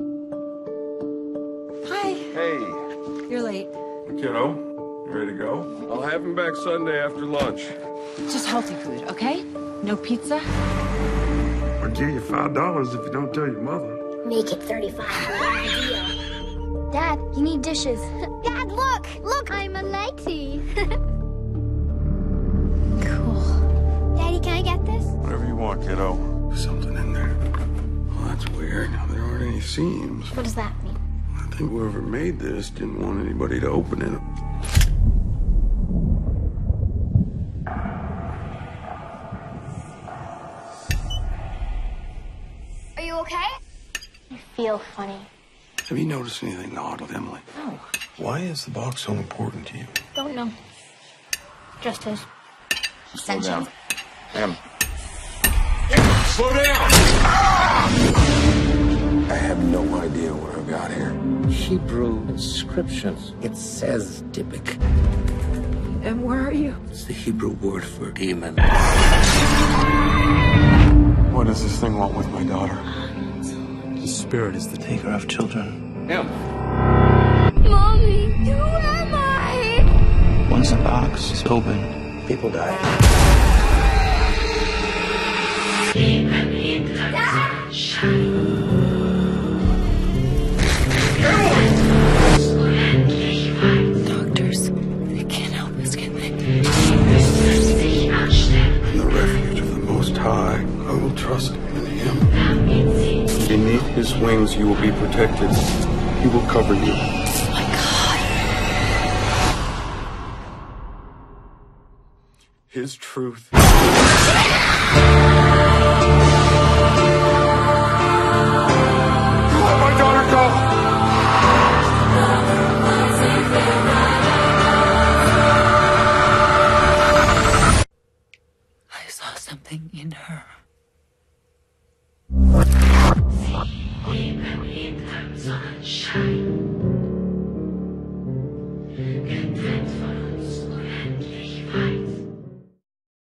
Hi. Hey. You're late. Kiddo, you ready to go? I'll have him back Sunday after lunch. Just healthy food, okay? No pizza? I'll give you $5 if you don't tell your mother. Make it 35 for a deal. Dad, you need dishes. Dad, look! Look, I'm a lady. Cool. Daddy, can I get this? Whatever you want, kiddo. There's something in there. Well, that's weird. There aren't any seams. What does that mean? I think whoever made this didn't want anybody to open it. Are you okay? I feel funny. Have you noticed anything odd with Emily? No. Why is the box so important to you? Don't know. Just his. Slow down. Em. Slow down! I have no idea what I've got here. Hebrew inscriptions. It says Dybbuk. And where are you? It's the Hebrew word for demon. What does this thing want with my daughter? The spirit is the taker of children. Em. Mommy, who am I? Once the box is open, people die. Doctors, they can't help us, can they? In the refuge of the Most High, I will trust in Him. Beneath His wings you will be protected. He will cover you. Oh my God. His truth. Let my daughter go! I saw something in her. Sie hinterm Sonnenschein.